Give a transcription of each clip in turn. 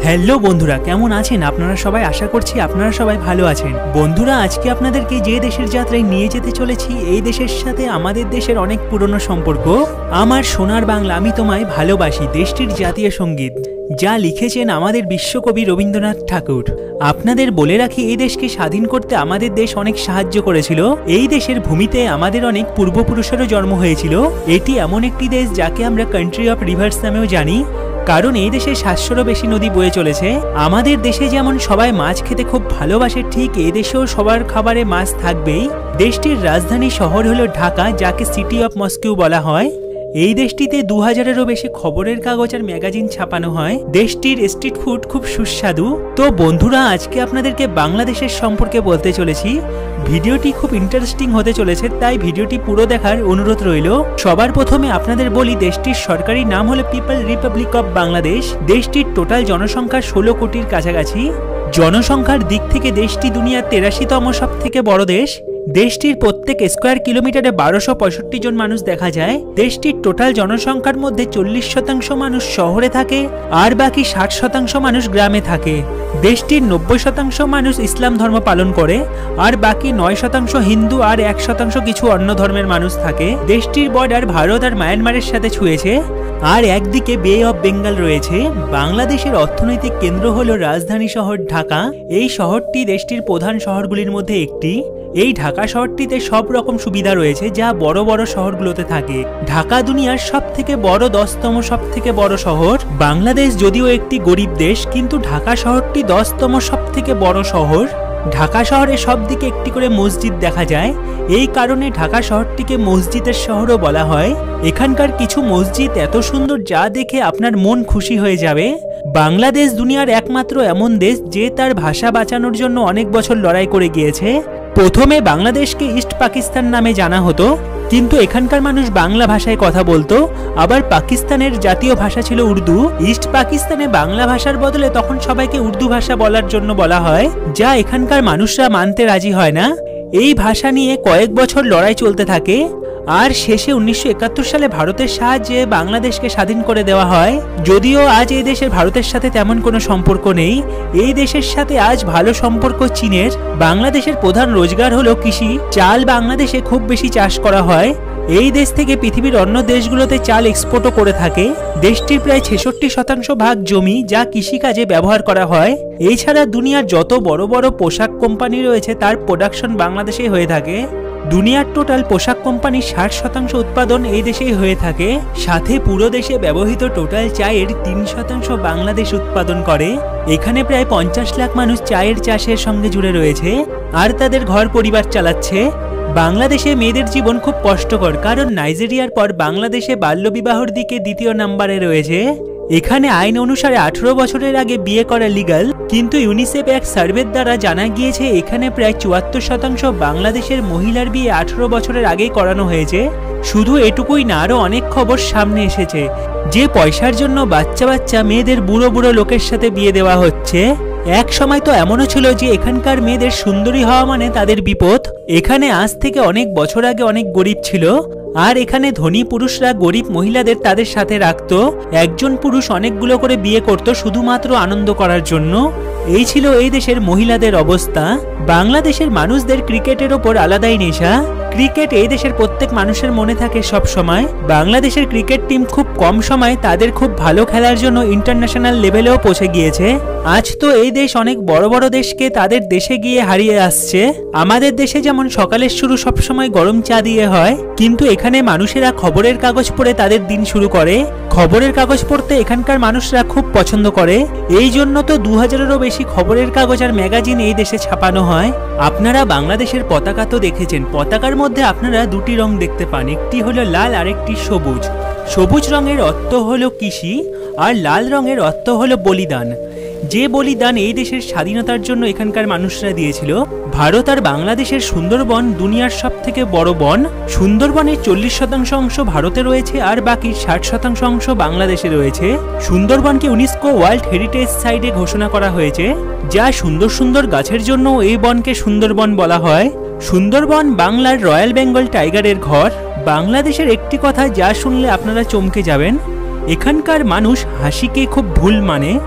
Hello বন্ধুরা, কেমন আছেন আপনারা সবাই? আশা করছি আপনারা সবাই ভালো আছেন। বন্ধুরা, আজকে আপনাদেরকে যে দেশের যাত্রায় নিয়ে যেতে চলেছি, এই দেশের সাথে আমাদের দেশের অনেক পুরনো সম্পর্ক। আমার সোনার বাংলা আমি তোমায় ভালোবাসি দেশটির জাতীয় সঙ্গীত, যা লিখেছেন আমাদের বিশ্বকবি রবীন্দ্রনাথ ঠাকুর। আপনাদের বলে রাখি, এই দেশকে স্বাধীন করতে আমাদের দেশ অনেক সাহায্য করেছিল। এই দেশের ভূমিতে আমাদের অনেক পূর্বপুরুষেরও জন্ম হয়েছিল। এটি এমন একটি দেশ যাকে আমরা কান্ট্রি অফ রিভার্স নামেও জানি, কারণ এই দেশে 700রও বেশি নদী বয়ে চলেছে। আমাদের দেশে যেমন সবাই মাছ খেতে খুব ভালোবাসে, ঠিক এই দেশেও সবার খাবারে মাছ থাকবেই। দেশটির রাজধানী শহর হলো ঢাকা, যাকে সিটি অফ মস্কো বলা হয়। এই দেশটিতে 2000-এরও বেশি খবরের কাগজ আর ম্যাগাজিন ছাপানো হয়। দেশটির স্ট্রিট ফুড খুব সুস্বাদু। তো বন্ধুরা, আজকে আপনাদেরকে বাংলাদেশের সম্পর্কে বলতে চলেছি। ভিডিওটি খুব ইন্টারেস্টিং হতে চলেছে, তাই ভিডিওটি পুরো দেখার অনুরোধ রইল। সবার প্রথমে আপনাদের বলি, দেশটির সরকারি নাম হলো পিপল রিপাবলিক অফ বাংলাদেশ। দেশটির টোটাল জনসংখ্যা 16 কোটির কাছাকাছি। জনসংখ্যার দিক থেকে দেশটি দুনিয়ার 83তম সব থেকে বড় দেশ। দেশটির প্রত্যেক স্কোয়ার কিলোমিটারে 1265 জন মানুষ দেখা যায়। দেশটির টোটাল জনসংখ্যার মধ্যে 40% মানুষ শহরে থাকে, আর বাকি 60% মানুষ গ্রামে থাকে। দেশটির 90% মানুষ ইসলাম ধর্ম পালন করে, আর বাকি 9% হিন্দু, আর 1% কিছু অন্য ধর্মের মানুষ থাকে। দেশটির বর্ডার ভারত আর মায়ানমারের সাথে ছুঁয়েছে, আর একদিকে বে অফ বেঙ্গল রয়েছে। বাংলাদেশের অর্থনৈতিক কেন্দ্র হলো রাজধানী শহর ঢাকা। এই শহরটি দেশটির প্রধান শহরগুলির মধ্যে একটি। এই ঢাকা শহরটিতে সব রকম সুবিধা রয়েছে, যা বড় বড় শহরগুলোতে থাকে। ঢাকা দুনিয়ার সব থেকে বড় 10তম সব থেকে বড় শহর। বাংলাদেশ যদিও একটি গরিব দেশ, কিন্তু ঢাকা শহরটি 10তম সব থেকে বড় শহর। ঢাকা শহরে সব দিকে একটি করে মসজিদ দেখা যায়। এই কারণে ঢাকা শহরটিকে মসজিদের শহরও বলা হয়। এখানকার কিছু মসজিদ এত সুন্দর, যা দেখে আপনার মন খুশি হয়ে যাবে। বাংলাদেশ দুনিয়ার একমাত্র এমন দেশ যে তার ভাষা বাঁচানোর জন্য অনেক বছর লড়াই করে গিয়েছে। প্রথমে বাংলাদেশকে ইস্ট পাকিস্তান নামে জানা হতো, কিন্তু এখানকার মানুষ বাংলা ভাষায় কথা বলতো। আবার পাকিস্তানের জাতীয় ভাষা ছিল উর্দু। ইস্ট পাকিস্তানে বাংলা ভাষার বদলে তখন সবাইকে উর্দু ভাষা বলার জন্য বলা হয়, যা এখানকার মানুষরা মানতে রাজি হয় না। এই ভাষা নিয়ে কয়েক বছর লড়াই চলতে থাকে, আর শেষে 1971 সালে ভারতের সাহায্যে বাংলাদেশকে স্বাধীন করে দেওয়া হয়। যদিও আজ এই দেশের ভারতের সাথে তেমন কোনো সম্পর্ক নেই। এই দেশের সাথে আজ ভালো সম্পর্ক চীনের। বাংলাদেশের প্রধান রোজগার হলো কৃষি। চাল বাংলাদেশে খুব বেশি চাষ করা হয়। এই দেশ থেকে পৃথিবীর অন্য দেশগুলোতে চাল এক্সপোর্টও করে থাকে। দেশটির প্রায় 66% ভাগ জমি, যা কৃষিকাজে ব্যবহার করা হয়। এছাড়া দুনিয়ার যত বড় বড় পোশাক কোম্পানি রয়েছে, তার প্রোডাকশন বাংলাদেশেই হয়ে থাকে। দুনিয়ার টোটাল পোশাক কোম্পানির 60% উৎপাদন এই দেশেই হয়ে থাকে। সাথে পুরো দেশে ব্যবহৃত টোটাল চায়ের 3% বাংলাদেশ উৎপাদন করে। এখানে প্রায় 50 লাখ মানুষ চায়ের চাষের সঙ্গে জুড়ে রয়েছে, আর তাদের ঘর পরিবার চালাচ্ছে। বাংলাদেশে মেয়েদের জীবন খুব কষ্টকর, কারণ নাইজেরিয়ার পর বাংলাদেশে বাল্যবিবাহর দিকে 2য় নম্বরে রয়েছে। এখানে আইন অনুসারে 18 বছরের আগে বিয়ে করা লিগ্যাল, কিন্তু ইউনিসেফ এক সার্ভের দ্বারা জানা গিয়েছে এখানে প্রায় 74% বাংলাদেশের মহিলার বিয়ে 18 বছরের আগেই করানো হয়েছে। শুধু এটুকুই না, আরো অনেক খবর সামনে এসেছে যে পয়সার জন্য বাচ্চা বাচ্চা মেয়েদের বুড়ো বুড়ো লোকের সাথে বিয়ে দেওয়া হচ্ছে। এক সময় তো এমনও ছিল যে এখানকার মেয়েদের সুন্দরী হওয়া মানে তাদের বিপদ। এখানে আজ থেকে অনেক বছর আগে অনেক গরিব ছিল, আর এখানে ধনী পুরুষরা গরিব মহিলাদের তাদের সাথে রাখতো। একজন পুরুষ অনেকগুলো করে বিয়ে করত শুধুমাত্র আনন্দ করার জন্য। এই ছিল এই দেশের মহিলাদের অবস্থা। বাংলাদেশের মানুষদের ক্রিকেটের ওপর আলাদাই নেশা। ক্রিকেট এই দেশের প্রত্যেক মানুষের মনে থাকে সব সময়। বাংলাদেশের ক্রিকেট টিম খুব কম সময় তাদের খুব ভালো খেলার জন্য ইন্টারন্যাশনাল লেভেলেও পৌঁছে গিয়েছে। আজ তো এই দেশ অনেক বড় বড় দেশকে তাদের দেশে গিয়ে হারিয়ে আসছে। আমাদের দেশে যেমন সকালের শুরু সবসময় গরম চা দিয়ে হয়, কিন্তু এখানে মানুষেরা খবরের কাগজ পড়ে তাদের দিন শুরু করে। খবরের কাগজ পড়তে এখানকার মানুষরা খুব পছন্দ করে। এই জন্য তো 2000-এরও বেশি খবরের কাগজ আর ম্যাগাজিন এই দেশে ছাপানো হয়। আপনারা বাংলাদেশের পতাকা তো দেখেছেন। পতাকার মধ্যে আপনারা দুটি রং দেখতে পান, একটি হলো লাল আর একটি সবুজ। সবুজ রঙের অর্থ হলো কৃষি, আর লাল রঙের অর্থ হলো বলিদান। যে বলিদান এই দেশের স্বাধীনতার জন্য এখানকার মানুষরা দিয়েছিল। ভারত আর বাংলাদেশের সুন্দরবন দুনিয়ার সব থেকে বড় বন। সুন্দরবনের 40% অংশ ভারতে রয়েছে, আর বাকি 60% অংশ বাংলাদেশে রয়েছে। সুন্দরবনকে ইউনেস্কো ওয়ার্ল্ড হেরিটেজ সাইটে ঘোষণা করা হয়েছে, যা সুন্দর সুন্দর গাছের জন্য এই বনকে সুন্দরবন বলা হয়। সুন্দরবন বাংলার রয়্যাল বেঙ্গল টাইগারের ঘর। বাংলাদেশের একটি কথা যা শুনলে আপনারা চমকে যাবেন, এখানকার মানুষ হাসিকে খুব ভুল মানে।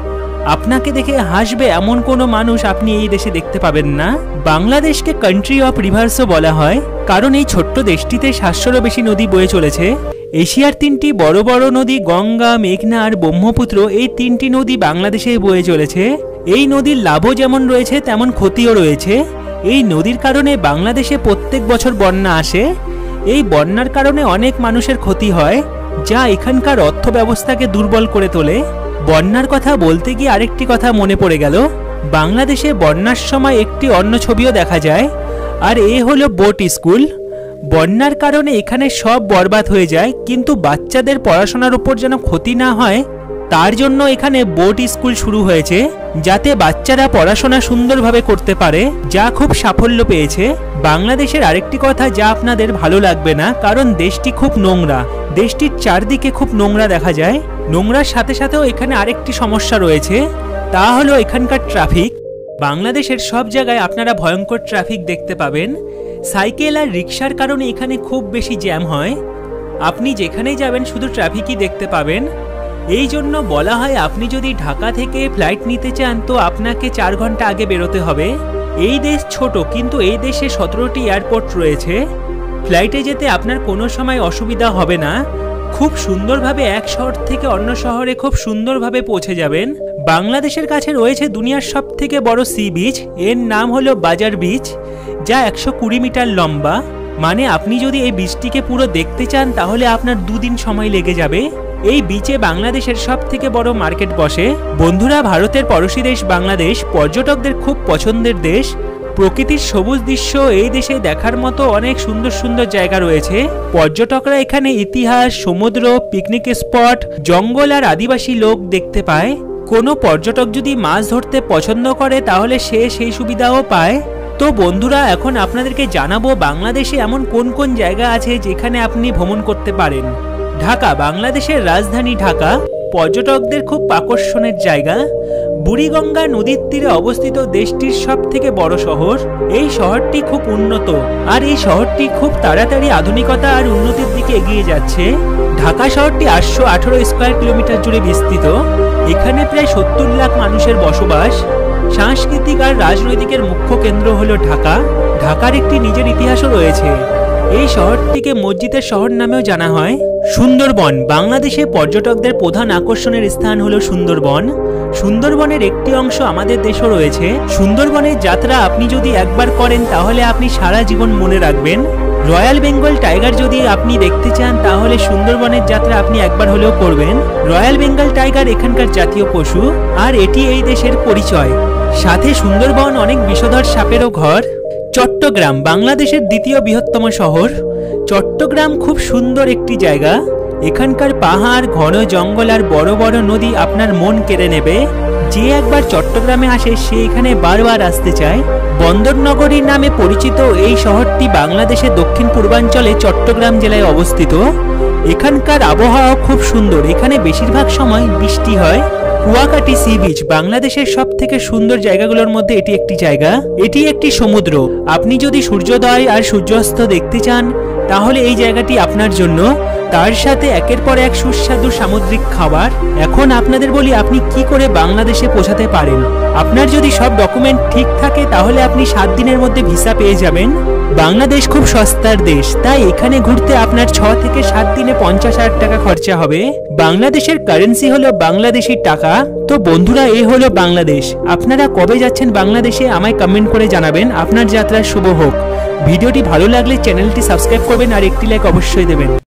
আপনাকে দেখে হাসবে এমন কোনো মানুষ আপনি এই দেশে দেখতে পাবেন না। বাংলাদেশকে কান্ট্রি অফ রিভার্সও বলা হয়, কারণ এই ছোট্ট দেশটিতে 700-রও বেশি নদী বয়ে চলেছে। এশিয়ার 3টি বড় বড় নদী গঙ্গা, মেঘনা আর ব্রহ্মপুত্র, এই 3টি নদী বাংলাদেশে বয়ে চলেছে। এই নদীর লাভও যেমন রয়েছে তেমন ক্ষতিও রয়েছে। এই নদীর কারণে বাংলাদেশে প্রত্যেক বছর বন্যা আসে। এই বন্যার কারণে অনেক মানুষের ক্ষতি হয়, যা এখানকার অর্থ ব্যবস্থাকে দুর্বল করে তোলে। বন্যার কথা বলতে গিয়ে আরেকটি কথা মনে পড়ে গেল। বাংলাদেশে বন্যার সময় একটি অন্য ছবিও দেখা যায়, আর এ হলো বোট স্কুল। বন্যার কারণে এখানে সব বরবাদ হয়ে যায়, কিন্তু বাচ্চাদের পড়াশোনার উপর যেন ক্ষতি না হয় তার জন্য এখানে বোট স্কুল শুরু হয়েছে, যাতে বাচ্চারা পড়াশোনা সুন্দরভাবে করতে পারে, যা খুব সাফল্য পেয়েছে। বাংলাদেশের আরেকটি কথা যা আপনাদের ভালো লাগবে না, কারণ দেশটি খুব নোংরা। দেশটির চারদিকে খুব নোংরা দেখা যায়। নোংরার সাথে সাথেও এখানে আরেকটি সমস্যা রয়েছে, তা হলো এখানকার ট্রাফিক। বাংলাদেশের সব জায়গায় আপনারা ভয়ঙ্কর ট্রাফিক দেখতে পাবেন। সাইকেল আর রিক্সার কারণে এখানে খুব বেশি জ্যাম হয়। আপনি যেখানেই যাবেন শুধু ট্রাফিকই দেখতে পাবেন। এই জন্য বলা হয় আপনি যদি ঢাকা থেকে ফ্লাইট নিতে চান তো আপনাকে 4 ঘন্টা আগে বেরোতে হবে। এই দেশ ছোট, কিন্তু এই দেশে 17টি এয়ারপোর্ট রয়েছে। ফ্লাইটে যেতে আপনার কোনো সময় অসুবিধা হবে না। খুব সুন্দরভাবে এক শহর থেকে অন্য শহরে খুব সুন্দরভাবে পৌঁছে যাবেন। বাংলাদেশের কাছে রয়েছে দুনিয়ার সবথেকে বড় সি বিচ, এর নাম হলো বাজার বিচ, যা 120 মিটার লম্বা। মানে আপনি যদি এই বিচটিকে পুরো দেখতে চান তাহলে আপনার 2 দিন সময় লেগে যাবে। এই বিচে বাংলাদেশের সবথেকে বড় মার্কেট বসে। বন্ধুরা, ভারতের পড়োশী দেশ বাংলাদেশ পর্যটকদের খুব পছন্দের দেশ। প্রকৃতির সবুজ দৃশ্য এই দেশে দেখার মতো অনেক সুন্দর সুন্দর জায়গা রয়েছে। পর্যটকরা এখানে ইতিহাস, সমুদ্র, পিকনিক স্পট, জঙ্গল আর আদিবাসী লোক দেখতে পায়। কোনো পর্যটক যদি মাছ ধরতে পছন্দ করে তাহলে সে সেই সুবিধাও পায়। তো বন্ধুরা, এখন আপনাদেরকে জানাবো বাংলাদেশে এমন কোন কোন জায়গা আছে যেখানে আপনি ভ্রমণ করতে পারেন। ঢাকা, বাংলাদেশের রাজধানী ঢাকা পর্যটকদের খুব আকর্ষণের জায়গা। বুড়িগঙ্গা নদীর তীরে অবস্থিত দেশটির সবথেকে বড় শহর। এই শহরটি খুব উন্নত, আর এই শহরটি খুব তাড়াতাড়ি আধুনিকতা আর উন্নতির দিকে এগিয়ে যাচ্ছে। ঢাকা শহরটি 818 স্কয়ার কিলোমিটার জুড়ে বিস্তৃত। এখানে প্রায় 70 লাখ মানুষের বসবাস। সাংস্কৃতিক আর রাজনৈতিকের মুখ্য কেন্দ্র হলো ঢাকা। ঢাকার একটি নিজের ইতিহাসও রয়েছে। এই শহরটিকে মসজিদের শহর নামেও জানা হয়। সুন্দরবন, বাংলাদেশে পর্যটকদের প্রধান আকর্ষণের স্থান হলো সুন্দরবন। সুন্দরবনের একটি অংশ আমাদের দেশও রয়েছে। সুন্দরবনের যাত্রা আপনি যদি একবার করেন তাহলে আপনি সারা জীবন মনে রাখবেন। রয়্যাল বেঙ্গল টাইগার যদি আপনি দেখতে চান তাহলে সুন্দরবনের যাত্রা আপনি একবার হলেও করবেন। রয়্যাল বেঙ্গল টাইগার এখানকার জাতীয় পশু, আর এটি এই দেশের পরিচয়। সাথে সুন্দরবন অনেক বিষধর সাপেরও ঘর। চট্টগ্রাম, বাংলাদেশের দ্বিতীয় বৃহত্তম শহর। চট্টগ্রাম খুব সুন্দর একটি জায়গা। এখানকার পাহাড়, ঘন জঙ্গল আর বড় বড় নদী আপনার মন কেড়ে নেবে। যে একবার চট্টগ্রামে আসে সে এখানে বারবার আসতে চায়। বন্দরনগরীর নামে পরিচিত এই শহরটি বাংলাদেশের দক্ষিণ পূর্বাঞ্চলে চট্টগ্রাম জেলায় অবস্থিত। এখানকার আবহাওয়া খুব সুন্দর, এখানে বেশিরভাগ সময় বৃষ্টি হয়। কুয়াকাটা সি বিচ, বাংলাদেশের সবথেকে সুন্দর জায়গাগুলোর মধ্যে এটি একটি জায়গা। এটি একটি সমুদ্র। আপনি যদি সূর্যোদয় আর সূর্যাস্ত দেখতে চান তাহলে এই জায়গাটি আপনার জন্য। তার সাথে একের পর এক সুস্বাদু সামুদ্রিক খাবার। এখন আপনাদের বলি আপনি কি করে বাংলাদেশে পৌঁছাতে পারেন। আপনার যদি সব ডকুমেন্ট ঠিক থাকে তাহলে আপনি 7 দিনের মধ্যে ভিসা পেয়ে যাবেন। বাংলাদেশ খুব সস্তার দেশ, তাই এখানে ঘুরতে আপনার 6 থেকে 7 দিনে 50,000 টাকা খরচা হবে। বাংলাদেশের কারেন্সি হলো বাংলাদেশি টাকা। তো বন্ধুরা, এই হলো বাংলাদেশ। আপনারা কবে যাচ্ছেন বাংলাদেশে আমায় কমেন্ট করে জানাবেন। আপনার যাত্রা শুভ হোক। ভিডিওটি ভালো লাগলে চ্যানেলটি সাবস্ক্রাইব করবেন আর একটি লাইক অবশ্যই দেবেন।